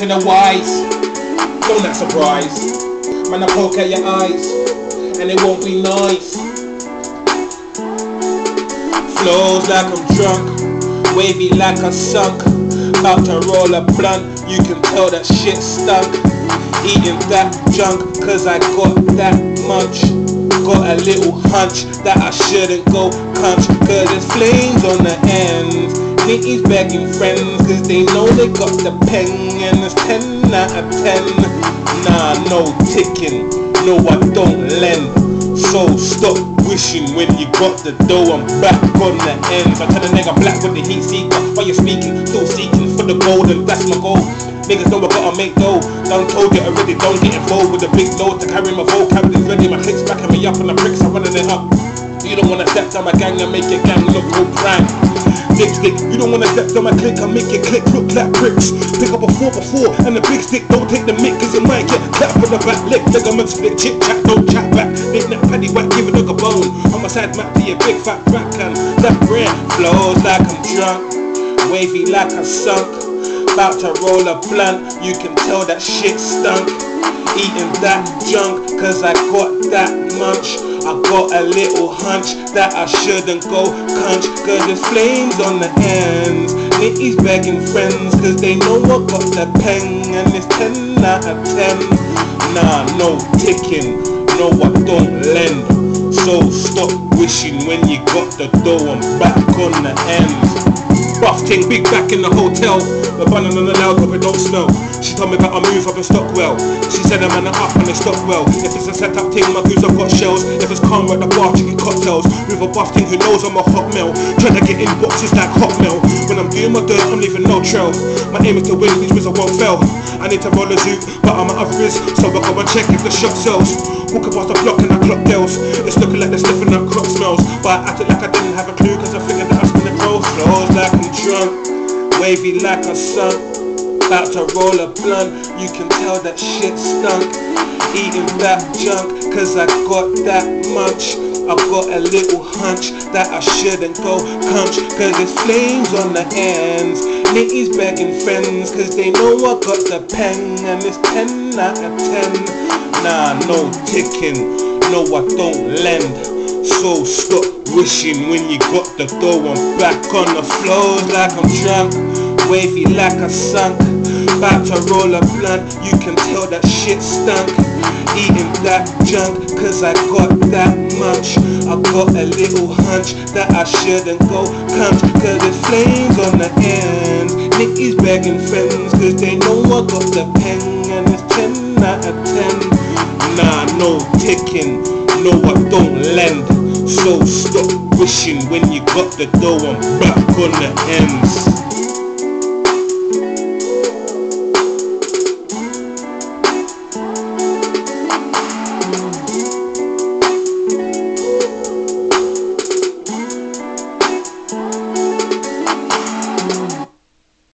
to the wise, don't act surprised. Man, I poke at your eyes, and it won't be nice. Flows like I'm drunk, wavy like a sunk. About to roll a blunt, you can tell that shit stunk. Eating that junk, cause I got that munch. Got a little hunch that I shouldn't go cunch, cause there's flames on the ends. Nitty's begging friends, cause they know they got the pen. And it's 10 out of 10. Nah, no ticking, no I don't lend. So stop wishing when you got the dough. I'm back on the ends. I tell a nigga black with the heat seeker. While you're speaking, still seeking for the gold, and that's my goal. Niggas know I gotta make dough. Done told you already, don't get involved with a big load to carry my vocab is ready. My clicks backing me up and the bricks are running it up. You don't wanna step down my gang and make your gang look all prank. Stick, you don't wanna step down my click and make your click look like bricks. Pick up a 4x4 and a big stick, don't take the mic cause you might get clapped with the back lick. Ligament split, chit chat, don't chat back. Nick neck paddy whack, give a dog a bone. On my side map to your big fat back and that bread flows like I'm drunk, wavy like I sunk. About to roll a blunt, you can tell that shit stunk. Eating that junk, cause I got that munch. I got a little hunch that I shouldn't go cunch, cause there's flames on the ends. Nitty's begging friends, cause they know I got the pen. And it's 10 out of 10. Nah, no ticking, no I don't lend. So stop wishing when you got the dough. I'm back on the ends. Buff ting, big back in the hotel. The bun on the loud, but it don't smell. She told me that I move up and stock well. She said I'm up and they stock well. If it's a setup ting, my goose I've got shells. If it's calm at the bar, chicken cocktails. With a buff ting who knows I'm a hot mail. Trying to get in boxes like Hotmail. When I'm doing my dirt, I'm leaving no trail. My aim is to win, which means I won't fail. I need to roll a zoot, but I'm out of risk, so I go and check if the shop sells. Walking past the block and I clock deals. It's looking like they're sniffing up crop smells, but I acted like I didn't have a clue, cause I figured that I was gonna grow. Flows like I'm drunk, wavy like a sunk. About to roll a blunt, you can tell that shit stunk. Eating that junk, cause I got that munch. I got a little hunch that I shouldn't go cunch, cause there's flames on the ends. Nitty's begging friends, cause they know I got the pen. And it's 10 out of 10. Nah, no ticking, no I don't lend. So stop wishing when you got the dough. I'm back on the flows like I'm drunk, wavy like I sunk. About to roll a blunt, you can tell that shit stunk. Eating that junk, cause I got that munch. I got a little hunch that I shouldn't go cunch, cause there's flames on the ends. Nitty's begging friends, cause they know I got the pen. And it's 10 out of 10. Nah, no ticking, no I don't lend. So stop wishing when you got the dough. I'm back on the ends.